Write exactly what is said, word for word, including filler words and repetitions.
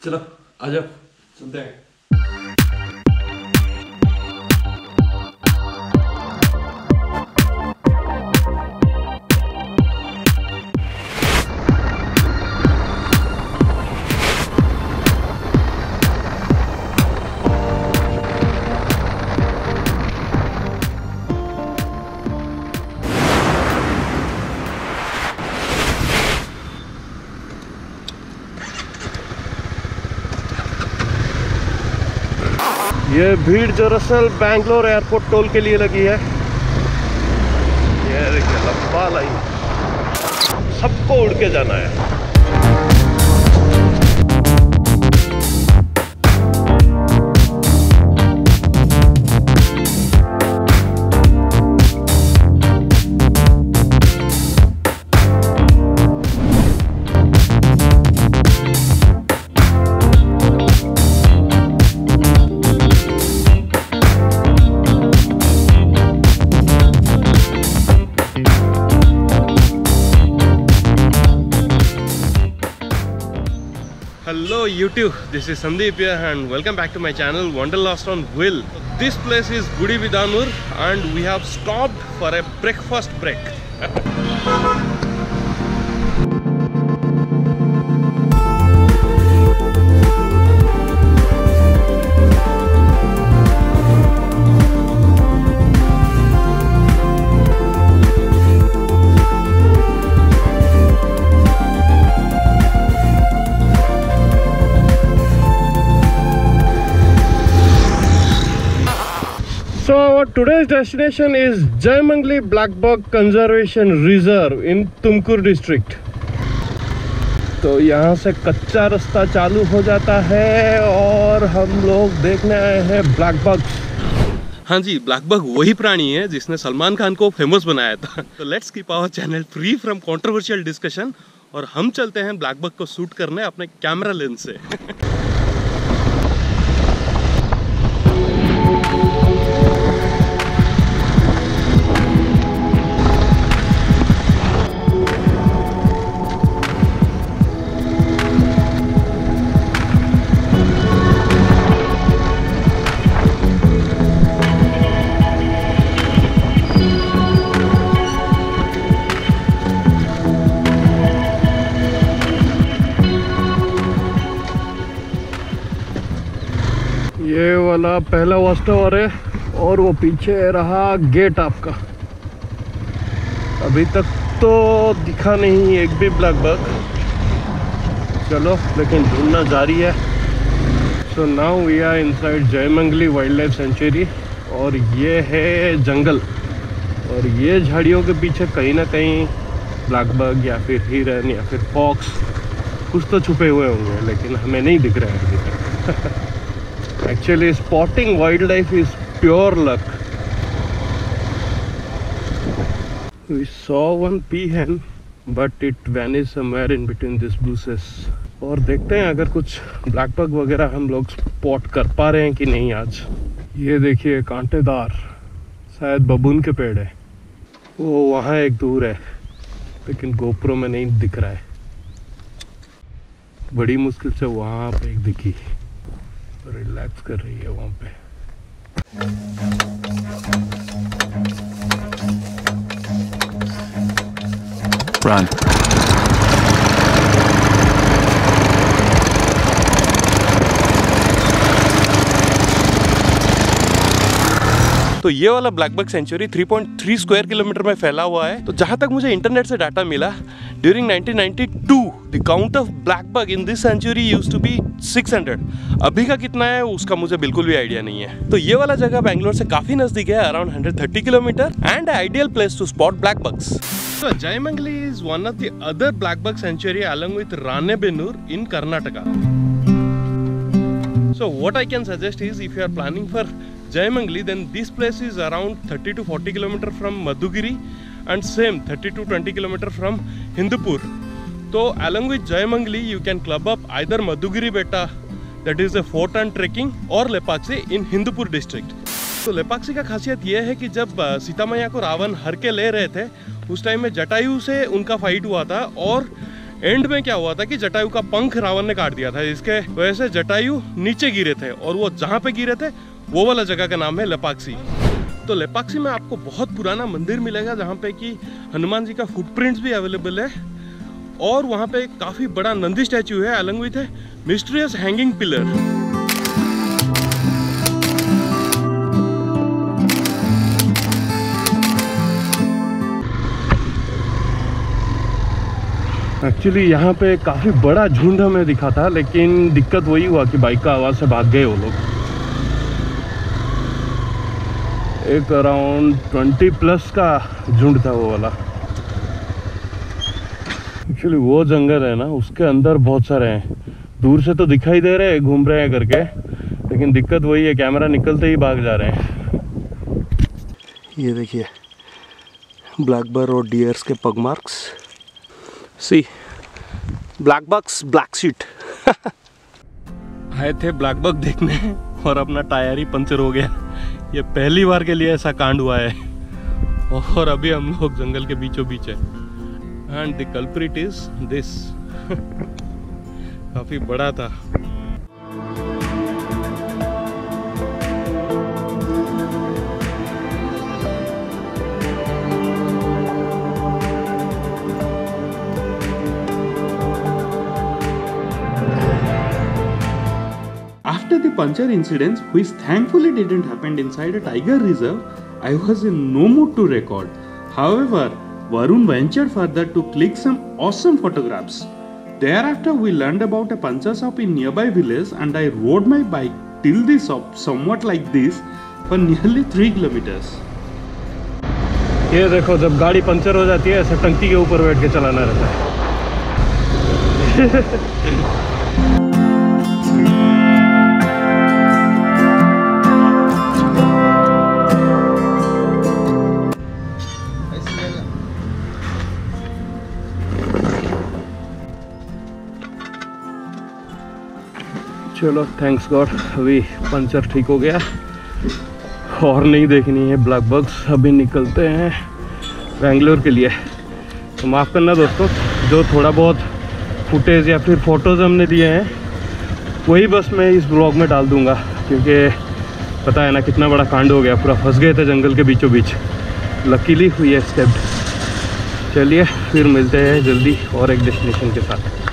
चलो आ जाओ, चलते हैं। ये भीड़ दरअसल बैंगलोर एयरपोर्ट टोल के लिए लगी है। ये देखिए लंबा लाइन, सबको उड़ के जाना है। Hello YouTube, this is Sandeep here and welcome back to my channel Wanderlust on Wheel. This place is Gudividanur and we have stopped for a breakfast break. So our today's destination is Jayamangli Black Buck Conservation Reserve in Tumkur district. तो यहाँ से कच्चा रास्ता चालू हो जाता है और हम लोग देखने आए हैं ब्लैक बग्स। हाँ जी, ब्लैक बग वही प्राणी है जिसने सलमान खान को फेमस बनाया था। तो let's keep our channel free from controversial discussion और हम चलते हैं ब्लैक बग को शूट करने अपने कैमरा लेंस से। ये वाला पहला वॉच टावर है और वो पीछे रहा गेट आपका। अभी तक तो दिखा नहीं एक भी ब्लैक बग, चलो लेकिन ढूंढना जारी है। So now we are inside Jayamangli wildlife sanctuary और ये है जंगल और ये झाड़ियों के पीछे कहीं ना कहीं ब्लैक बग या फिर हिरन या फिर फॉक्स कुछ तो छुपे हुए होंगे, लेकिन हमें नहीं दिख रहा है अभी तक। Actually, spotting wildlife is pure luck. We saw one peahen, but it vanished somewhere in between these bushes. और देखते हैं अगर कुछ ब्लैक बग वगैरह हम लोग स्पॉट कर पा रहे हैं कि नहीं आज। ये देखिए कांटेदार, शायद बबून के पेड़ है। वो वहाँ एक दूर है लेकिन गोप्रो में नहीं दिख रहा है। बड़ी मुश्किल से वहाँ पे एक दिखी, रिलैक्स कर रही है वहाँ पे। Run. तो ये वाला ब्लैक बग सेंचुरी तीन पॉइंट तीन स्क्वायर किलोमीटर में फैला हुआ है। तो जहां तक मुझे इंटरनेट से डाटा मिला, during nineteen ninety two the count of blackbuck in this sanctuary used to be छह सौ। अभी का कितना है उसका मुझे बिल्कुल भी आइडिया नहीं है। तो ये वाला जगह बैंगलोर से काफी नजदीक है, अराउंड एक सौ तीस kilometre and ideal place to spot blackbucks. So Jayamangli is one of the other black bug sanctuary along with Ranebennur in Karnataka. So what I can suggest is, if you are planning for Jayamangli, then this place is around thirty to forty kilometer from Madhugiri and same thirty to twenty kilometer from Hindupur. So along with Jayamangli, you can club up either Madhugiri Betta, that is a four ton trekking, or Lepaksi in Hindupur district. तो लेपाक्षी का खासियत यह है कि जब सीता मैया को रावण हर के ले रहे थे, उस टाइम में जटायु से उनका फाइट हुआ था और एंड में क्या हुआ था कि जटायु का पंख रावण ने काट दिया था, इसके वजह से जटायु नीचे गिरे थे और वो जहाँ पे गिरे थे वो वाला जगह का नाम है लेपाक्षी। तो लेपाक्षी में आपको बहुत पुराना मंदिर मिलेगा जहाँ पे कि हनुमान जी का फुटप्रिंट्स भी अवेलेबल है और वहाँ पे काफी बड़ा नंदी स्टैचू है along with a mysterious hanging pillar. Actually यहाँ पे काफ़ी बड़ा झुंड हमें दिखा था, लेकिन दिक्कत वही हुआ कि बाइक का आवाज़ से भाग गए वो लोग। एक अराउंड ट्वेंटी प्लस का झुंड था वो वाला। एक्चुअली वो जंगल है ना, उसके अंदर बहुत सारे हैं, दूर से तो दिखाई दे रहे हैं घूम रहे हैं करके, लेकिन दिक्कत वही है कैमरा निकलते ही भाग जा रहे हैं। ये देखिए ब्लैक बेयर और डियर्स के pug marks. See blackbucks black sheet. आए थे ब्लैक बक देखने और अपना टायर ही पंचर हो गया। ये पहली बार के लिए ऐसा कांड हुआ है और अभी हम लोग जंगल के बीचों बीच है। And the culprit is this. काफी बड़ा था। After the puncture incident, which thankfully didn't happen inside a tiger reserve, I was in no mood to record. However, Varun ventured further to click some awesome photographs. Thereafter, we learned about a puncture shop in nearby village and I rode my bike till the shop somewhat like this for nearly three kilometers. ये देखो जब गाड़ी puncture हो जाती है ऐसा टंकी के ऊपर बैठ के चलाना रहता है। चलो थैंक्स गॉड अभी पंचर ठीक हो गया और नहीं देखनी है ब्लैक बक्स। अभी निकलते हैं बेंगलोर के लिए। तो माफ़ करना दोस्तों, जो थोड़ा बहुत फुटेज या फिर फोटोज़ हमने दिए हैं वही बस मैं इस ब्लॉग में डाल दूंगा, क्योंकि पता है ना कितना बड़ा कांड हो गया, पूरा फंस गए थे जंगल के बीचों बीच। लकीली हुई है स्टेप। चलिए फिर मिलते हैं जल्दी और एक डेस्टिनेशन के साथ।